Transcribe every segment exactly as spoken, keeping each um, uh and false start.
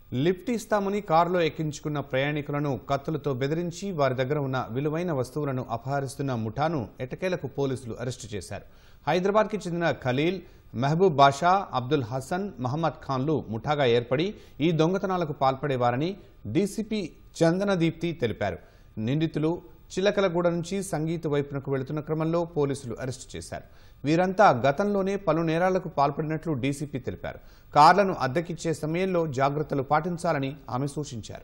Lift ఇస్తామని కారులో ఎక్కించుకున్న ప్రయాణికులను కత్తులతో బెదిరించి వారి దగ్గర ఉన్న విలువైన వస్తువులను అపహరిస్తున్న ముఠాను ఎట్టకేలకు పోలీసులు అరెస్టు చేశారు. హైదరాబాద్కి చెందిన ఖలీల్, మహబూబ్ బాషా, అబ్దుల్ హసన్, మహమ్మద్ ఖాన్లు ముఠాగా ఏర్పడి ఈ దొంగతనాలకు పాల్పడేవారని డీసీపీ చందనదీప్తి తెలిపారు. నిందితులు చిలకలగూడ నుంచి సంగీత వైపునకు వెళుతున్న క్రమంలో పోలీసులు అరెస్టు చేశారు. వీరంతా గతంలోనే పలు నేరాలకు పాల్పడినట్లు డీసీపీ తెలిపారు. కార్లను అద్దెకిచ్చే సమయంలో జాగ్రత్తలు పాటించాలని ఆమె సూచించారు.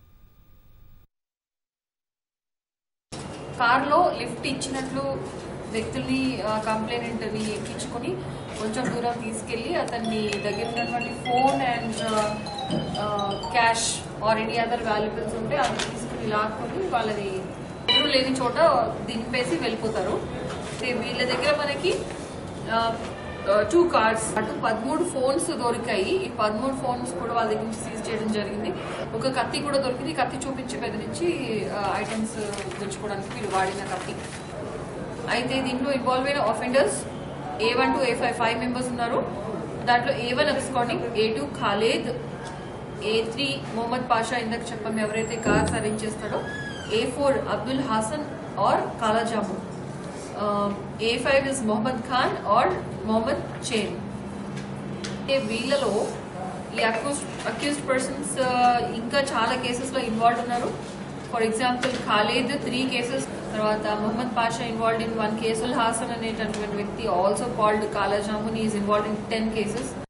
కార్లో లిఫ్ట్ ఇచ్చినట్లు వ్యక్తుల్ని కంప్లైంట్ ని ఎక్కించుకుని కొంచెం దూరం తీసుకెళ్లి అతన్ని దగ్గర ఉన్నటువంటి phone and cash or any other valuables ఉంటే అది తీసుకుని లాక్కొని వాళ్ళది ఎవరు లేని చోట దింపేసి వెళ్ళిపోతారు. వీళ్ళ దగ్గర మనకి టూ కార్డ్స్ అటు పదమూడు ఫోన్స్ దొరికాయి. ఈ పదమూడు ఫోన్స్ కూడా వాళ్ళ దగ్గర నుంచి సీజ్ చేయడం జరిగింది. ఒక కత్తి కూడా దొరికింది. కత్తి చూపించి బెదిరించి ఐటమ్స్ తెచ్చుకోవడానికి వీళ్ళు వాడిన కత్తి. అయితే దీంట్లో ఇన్వాల్వ్ అయిన offenders A one to A five five members ఉన్నారు. దాంట్లో A one absconding, A two Khaled, A three Mohammed Pasha ఇందాక చెప్పాము ఎవరైతే కార్స్ అరేంజ్ చేస్తాడో, A four Abdul Hasan or Kala Jamu, A five is Mohammed Khan or Mohammed Chain. వీళ్ళలో ఈ అక్యూజ్డ్ అక్యూజ్డ్ పర్సన్స్ ఇంకా చాలా కేసెస్ లో ఇన్వాల్వ్ ఉన్నారు. For example Khaled three cases, తర్వాత Mohammed Pasha involved in one case, Abdul Hasan అనేటటువంటి వ్యక్తి also called Kala Jamun is involved in ten cases.